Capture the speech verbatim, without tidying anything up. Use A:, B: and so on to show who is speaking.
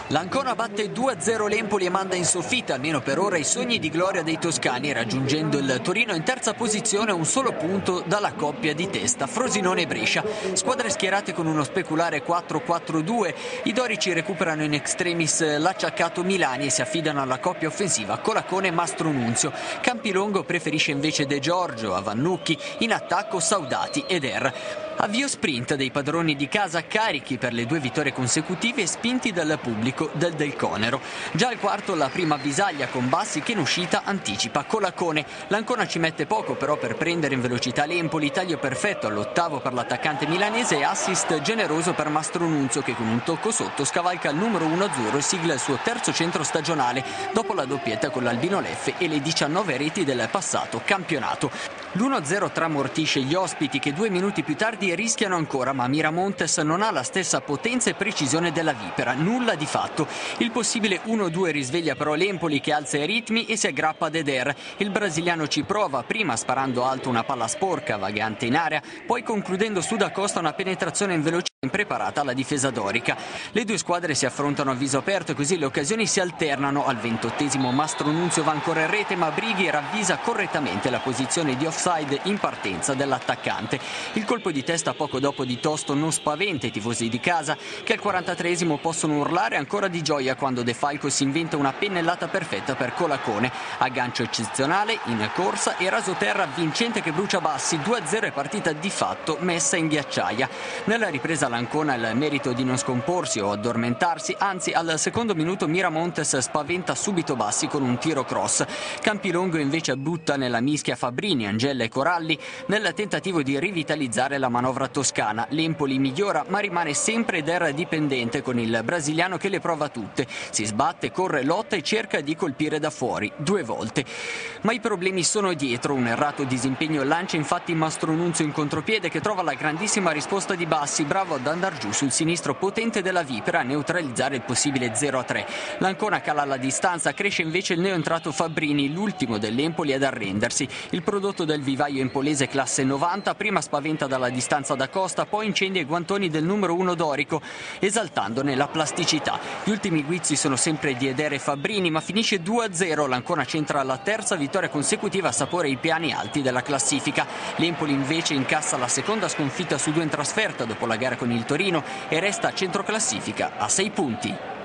A: L'Ancona batte due a zero l'Empoli e manda in soffitta, almeno per ora, i sogni di gloria dei toscani, raggiungendo il Torino in terza posizione a un solo punto dalla coppia di testa Frosinone e Brescia. Squadre schierate con uno speculare quattro quattro due. I dorici recuperano in extremis l'acciaccato Milani e si affidano alla coppia offensiva Colacone e Mastronunzio. Campilongo preferisce invece De Giorgio a Vannucchi, in attacco Saudati ed Er. Avvio sprint dei padroni di casa, carichi per le due vittorie consecutive e spinti dal pubblico del Del Conero. Già al quarto la prima avvisaglia con Bassi che in uscita anticipa Colacone. L'Ancona ci mette poco però per prendere in velocità l'Empoli, taglio perfetto all'ottavo per l'attaccante milanese e assist generoso per Mastronunzio che con un tocco sotto scavalca il numero uno azzurro e sigla il suo terzo centro stagionale dopo la doppietta con l'Albino Leffe e le diciannove reti del passato campionato. l'uno a zero tramortisce gli ospiti che due minuti più tardi rischiano ancora, ma Miramontes non ha la stessa potenza e precisione della Vipera, nulla di fatto. Il possibile uno a due risveglia però l'Empoli che alza i ritmi e si aggrappa ad Eder. Il brasiliano ci prova, prima sparando alto una palla sporca, vagante in area, poi concludendo su da Costa una penetrazione in velocità impreparata alla difesa dorica. Le due squadre si affrontano a viso aperto e così le occasioni si alternano. Al ventottesimo Mastronunzio va ancora in rete, ma Brighi ravvisa correttamente la posizione di offside in partenza dell'attaccante. Il colpo di testa poco dopo di Tosto non spaventa i tifosi di casa che al quarantatreesimo possono urlare ancora di gioia quando De Falco si inventa una pennellata perfetta per Colacone. Aggancio eccezionale, in corsa e rasoterra vincente che brucia Bassi. due a zero è partita di fatto messa in ghiacciaia. Nella ripresa l'Ancona ha il merito di non scomporsi o addormentarsi, anzi al secondo minuto Miramontes spaventa subito Bassi con un tiro cross. Campilongo invece butta nella mischia Fabrini, Angella e Coralli nel tentativo di rivitalizzare la manovra toscana. L'Empoli migliora ma rimane sempre ed era dipendente con il brasiliano che le prova tutte. Si sbatte, corre, lotta e cerca di colpire da fuori due volte. Ma i problemi sono dietro. Un errato disimpegno lancia infatti Mastronunzio in contropiede che trova la grandissima risposta di Bassi, bravo ad andar giù sul sinistro potente della Vipera a neutralizzare il possibile zero a tre. L'Ancona cala la distanza, cresce invece il neoentrato Fabrini, l'ultimo dell'Empoli ad arrendersi. Il prodotto del vivaio empolese classe novanta prima spaventa dalla distanza da Costa, poi incendia i guantoni del numero uno dorico, esaltandone la plasticità. Gli ultimi guizzi sono sempre di Eder e Fabrini, ma finisce due a zero. L'Ancona centra la terza vittoria consecutiva a sapore ai piani alti della classifica. L'Empoli invece incassa la seconda sconfitta su due in trasferta dopo la gara con il Torino e resta a centroclassifica a sei punti.